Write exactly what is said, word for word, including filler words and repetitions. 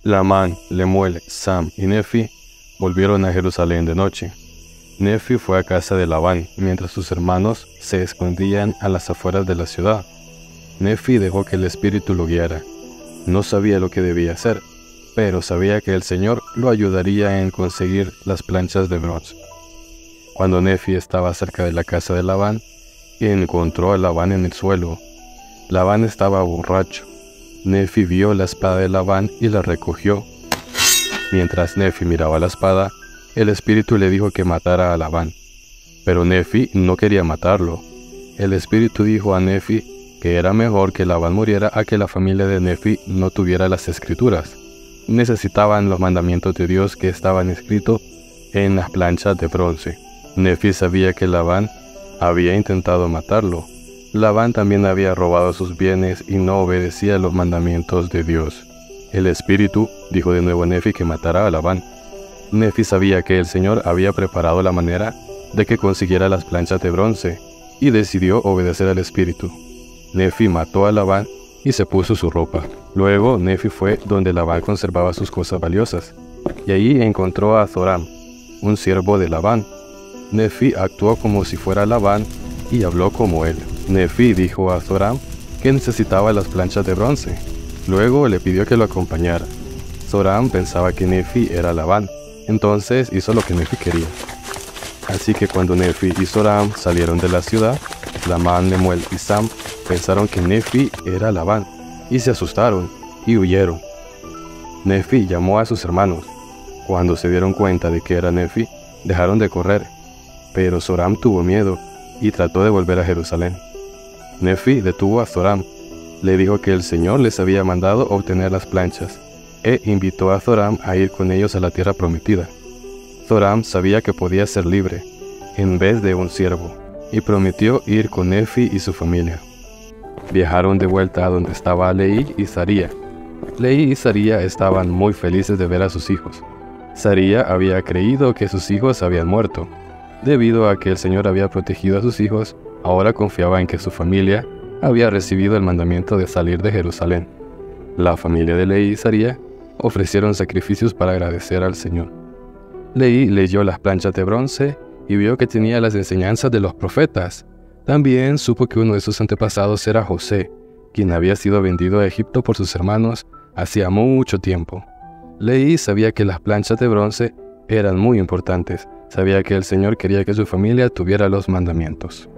Labán, Lemuel, Sam y Nefi volvieron a Jerusalén de noche. Nefi fue a casa de Labán, mientras sus hermanos se escondían a las afueras de la ciudad. Nefi dejó que el espíritu lo guiara. No sabía lo que debía hacer, pero sabía que el Señor lo ayudaría en conseguir las planchas de bronce. Cuando Nefi estaba cerca de la casa de Labán, encontró a Labán en el suelo. Labán estaba borracho. Nefi vio la espada de Labán y la recogió. Mientras Nefi miraba la espada, el espíritu le dijo que matara a Labán. Pero Nefi no quería matarlo. El espíritu dijo a Nefi que era mejor que Labán muriera a que la familia de Nefi no tuviera las escrituras. Necesitaban los mandamientos de Dios que estaban escritos en las planchas de bronce. Nefi sabía que Labán había intentado matarlo. Labán también había robado sus bienes y no obedecía los mandamientos de Dios. El espíritu dijo de nuevo a Nefi que matara a Labán. Nefi sabía que el Señor había preparado la manera de que consiguiera las planchas de bronce y decidió obedecer al espíritu. Nefi mató a Labán y se puso su ropa. Luego Nefi fue donde Labán conservaba sus cosas valiosas, y allí encontró a Zoram, un siervo de Labán. Nefi actuó como si fuera Labán y habló como él. Nefi dijo a Zoram que necesitaba las planchas de bronce. Luego le pidió que lo acompañara. Zoram pensaba que Nefi era Labán, entonces hizo lo que Nefi quería. Así que cuando Nefi y Zoram salieron de la ciudad, Labán, Lemuel y Sam pensaron que Nefi era Labán, y se asustaron y huyeron. Nefi llamó a sus hermanos. Cuando se dieron cuenta de que era Nefi, dejaron de correr, pero Zoram tuvo miedo y trató de volver a Jerusalén. Nefi detuvo a Zoram, le dijo que el Señor les había mandado obtener las planchas, e invitó a Zoram a ir con ellos a la tierra prometida. Zoram sabía que podía ser libre, en vez de un siervo, y prometió ir con Nefi y su familia. Viajaron de vuelta a donde estaba Leí y Saría. Leí y Saría estaban muy felices de ver a sus hijos. Saría había creído que sus hijos habían muerto. Debido a que el Señor había protegido a sus hijos, ahora confiaba en que su familia había recibido el mandamiento de salir de Jerusalén. La familia de Leí y Saría ofrecieron sacrificios para agradecer al Señor. Leí leyó las planchas de bronce y vio que tenía las enseñanzas de los profetas. También supo que uno de sus antepasados era José, quien había sido vendido a Egipto por sus hermanos hacía mucho tiempo. Leí sabía que las planchas de bronce eran muy importantes. Sabía que el Señor quería que su familia tuviera los mandamientos.